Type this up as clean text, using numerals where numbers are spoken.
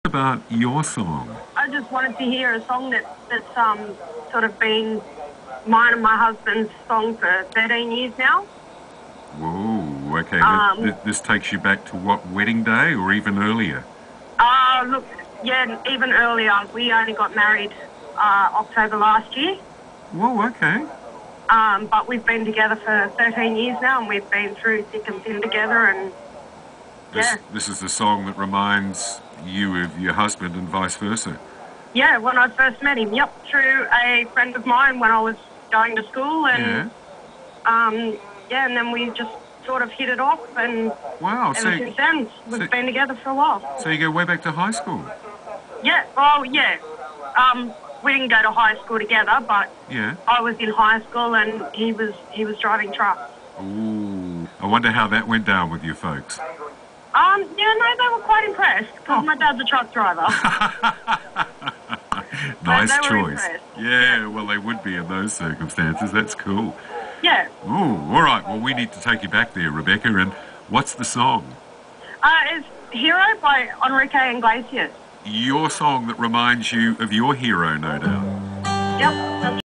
about your song? I just wanted to hear a song that's sort of been mine and my husband's song for 13 years now. Whoa, okay. This takes you back to what, wedding day or even earlier? Look, yeah, even earlier. We only got married October last year. Whoa, okay. But we've been together for 13 years now, and we've been through thick and thin together, and yeah. This is the song that reminds you of your husband and vice versa? Yeah, when I first met him, yep, through a friend of mine when I was going to school, and and then we just sort of hit it off, and wow, ever since then, we've been together for a while. So you go way back to high school? Yeah, oh yeah. We didn't go to high school together, but I was in high school and he was driving trucks. Ooh, I wonder how that went down with your folks. Yeah, no, they were quite impressed because my dad's a truck driver. Nice they were choice. Impressed. Yeah, well, they would be in those circumstances. That's cool. Yeah. Ooh, all right. Well, we need to take you back there, Rebecca. And what's the song? It's Hero by Enrique Iglesias. Your song that reminds you of your hero, no doubt. Yep.